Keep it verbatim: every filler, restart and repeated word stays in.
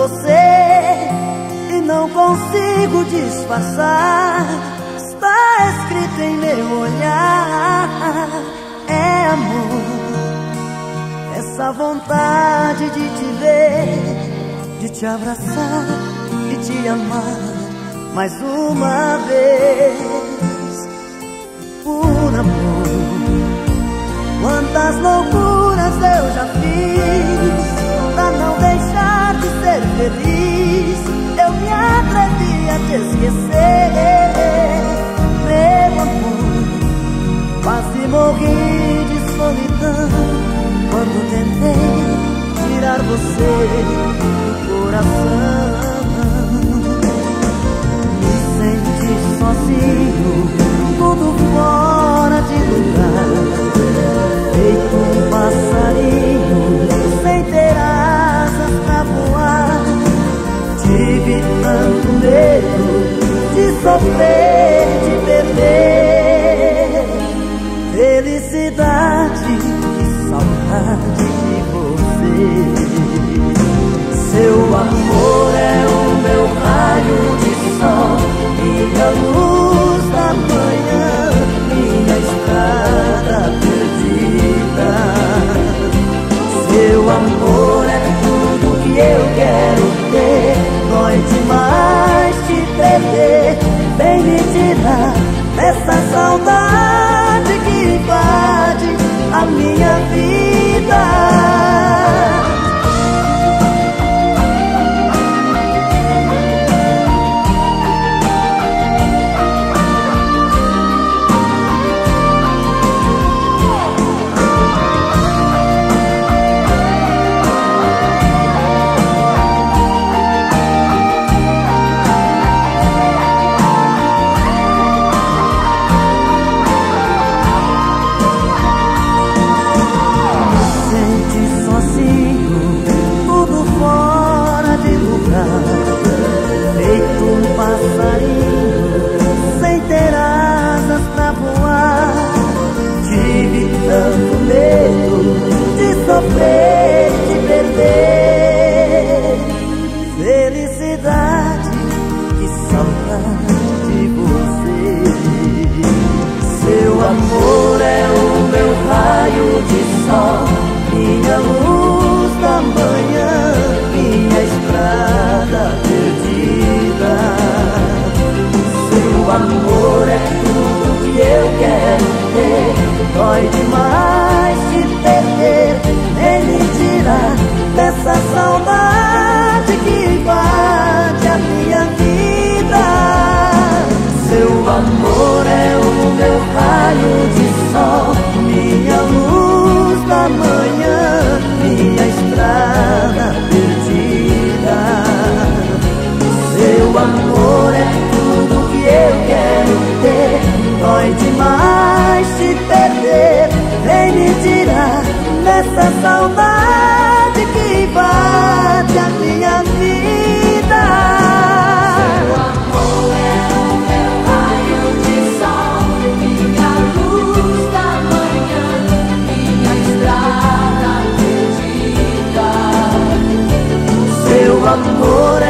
você e não consigo disfarçar. Está escrito em meu olhar, é amor. Essa vontade de te ver, de te abraçar e te amar mais uma vez. Por amor, quantas loucuras eu já fiz pra não deixar de ser feliz. Eu me atrevi a te esquecer, meu amor. Quase morri de solidão quando tentei tirar você do coração. Me senti sozinho, tudo fora de lugar, feito um passarinho sem ter asas pra voar. Tive tanto medo de sofrer, de perder felicidade, que saudade de você. Seu amor é o meu raio de sol, minha luz da manhã, minha estrada perdida. Seu amor é tudo que eu quero ter, dói demais te perder. Vem me tirar dessa saudade que invade a minha vida. Feito um passarinho sem ter asas pra voar. Tive tanto medo de sofrer, de perder felicidade, que saudade de você. Seu amor é o meu raio de sol, minha luz da manhã, minha estrada perdida. Seu amor é tudo que eu quero ter, dói demais te perder. Vem me tirar dessa saudade que invade a minha vida. Seu amor é o meu raio de sol, minha luz da manhã, minha estrada perdida. Seu amor é tudo que eu quero ter, dói demais te perder. Vem me tirar dessa saudade que invade a minha vida. Seu amor é o meu raio de sol, minha luz da manhã, minha estrada perdida. Seu amor